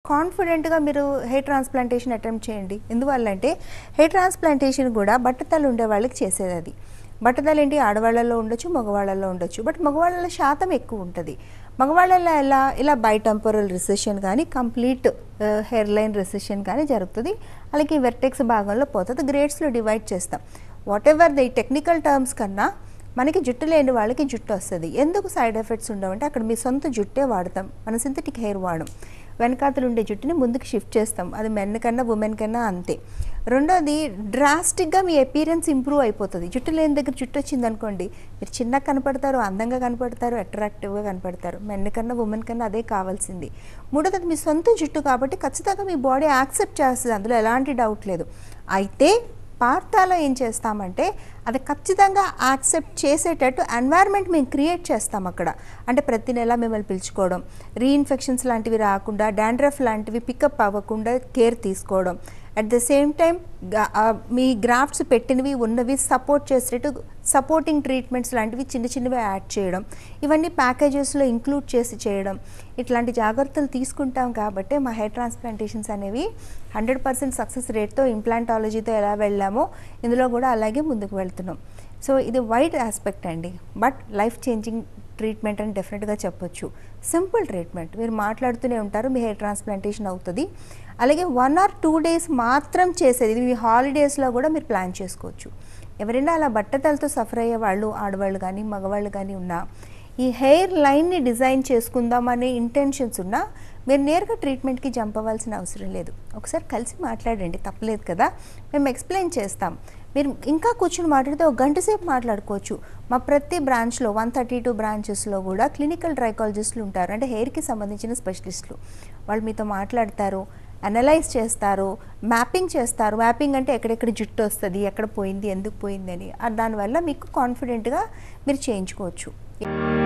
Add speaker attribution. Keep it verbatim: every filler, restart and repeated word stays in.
Speaker 1: కాన్ఫిడెంట్గా మీరు hair transplantation attempt చేయండి. ఎందువల్లంటే హెయిర్ ట్రాన్స్ప్లాంటేషన్ కూడా బట్టతలు ఉండే వాళ్ళకి చేసేది. అది బట్టతలు ఏంటి, ఆడవాళ్ళలో ఉండొచ్చు, మగవాళ్ళలో ఉండొచ్చు. బట్ మగవాళ్ళలో శాతం ఎక్కువ ఉంటుంది. మగవాళ్ళలో ఎలా ఇలా బైటెంపోరల్ రిసెషన్ కానీ కంప్లీట్ హెయిర్ లైన్ రిసెషన్ కానీ జరుగుతుంది. అలాగే వెర్టెక్స్ భాగంలో పోతుంది. గ్రేడ్స్లో డివైడ్ చేస్తాం. Whatever the technical terms కన్నా మనకి జుట్టు లేని వాళ్ళకి జుట్టు వస్తుంది. ఎందుకు సైడ్ ఎఫెక్ట్స్ ఉండవంటే అక్కడ మీ సొంత జుట్టే వాడతాం, మన సింథటిక్ హెయిర్ వాడం. వెనకాతలు ఉండే జుట్టుని ముందుకు షిఫ్ట్ చేస్తాం. అది మెన్ కన్నా ఉమెన్ కన్నా అంతే. రెండోది డ్రాస్టిక్గా మీ అపీరెన్స్ ఇంప్రూవ్ అయిపోతుంది. జుట్టు లేని దగ్గర జుట్టు వచ్చింది అనుకోండి, మీరు చిన్నగా కనపడతారు, అందంగా కనపడతారు, అట్రాక్టివ్గా కనపడతారు. మెన్ కన్నా ఉమెన్ కన్నా అదే కావాల్సింది. మూడోది మీ సొంత జుట్టు కాబట్టి ఖచ్చితంగా మీ బాడీ యాక్సెప్ట్ చేస్తుంది, అందులో ఎలాంటి డౌట్ లేదు. అయితే పార్థాలో ఏం చేస్తామంటే అది ఖచ్చితంగా యాక్సెప్ట్ చేసేటట్టు ఎన్వైర్న్మెంట్ మేము క్రియేట్ చేస్తాం అక్కడ. అంటే ప్రతి నెల మిమ్మల్ని పిలుచుకోవడం, రీఇన్ఫెక్షన్స్ లాంటివి రాకుండా, డాండ్రఫ్ లాంటివి పికప్ అవ్వకుండా కేర్ తీసుకోవడం, అట్ ద సేమ్ టైం మీ గ్రాఫ్ట్స్ పెట్టినవి ఉన్నవి సపోర్ట్ చేసేటట్టు సపోర్టింగ్ ట్రీట్మెంట్స్ లాంటివి చిన్న చిన్నవి యాడ్ చేయడం, ఇవన్నీ ప్యాకేజెస్లో ఇంక్లూడ్ చేసి చేయడం, ఇట్లాంటి జాగ్రత్తలు తీసుకుంటాం. కాబట్టి మా హెయిర్ ట్రాన్స్ప్లాంటేషన్స్ అనేవి హండ్రెడ్ పర్సెంట్ సక్సెస్ రేట్తో ఇంప్లాంటాలజీతో ఎలా వెళ్ళామో ఇందులో కూడా అలాగే ముందుకు వెళ్తున్నాం. సో ఇది వైడ్ ఆస్పెక్ట్ అండి, బట్ లైఫ్ చేంజింగ్ ట్రీట్మెంట్ అని డెఫినెట్గా చెప్పొచ్చు. సింపుల్ ట్రీట్మెంట్, మీరు మాట్లాడుతూనే ఉంటారు, మీ హెయిర్ ట్రాన్స్ప్లాంటేషన్ అవుతుంది. అలాగే వన్ ఆర్ టూ డేస్ మాత్రం చేసేది, ఇది మీ హాలిడేస్లో కూడా మీరు ప్లాన్ చేసుకోవచ్చు. ఎవరైనా అలా బట్టతలతో సఫర్ అయ్యే వాళ్ళు, ఆడవాళ్ళు కానీ మగవాళ్ళు కానీ ఉన్నా, ఈ హెయిర్ లైన్ని డిజైన్ చేసుకుందామనే ఇంటెన్షన్స్ ఉన్నా మీరు నేరుగా ట్రీట్మెంట్కి జంప్ అవ్వాల్సిన అవసరం లేదు. ఒకసారి కలిసి మాట్లాడండి, తప్పలేదు కదా, మేము ఎక్స్ప్లెయిన్ చేస్తాం. మీరు ఇంకా కూర్చొని మాట్లాడితే ఒక గంట సేపు మాట్లాడుకోవచ్చు. మా ప్రతి బ్రాంచ్లో వన్ థర్టీ టూ బ్రాంచెస్లో కూడా క్లినికల్ ట్రైకాలజిస్టులు ఉంటారు, అంటే హెయిర్కి సంబంధించిన స్పెషలిస్టులు. వాళ్ళు మీతో మాట్లాడతారు, అనలైజ్ చేస్తారు, మ్యాపింగ్ చేస్తారు. మ్యాపింగ్ అంటే ఎక్కడెక్కడ జుట్టు వస్తుంది, ఎక్కడ పోయింది, ఎందుకు పోయింది అని. దానివల్ల మీకు కాన్ఫిడెంట్గా మీరు చేయించుకోవచ్చు.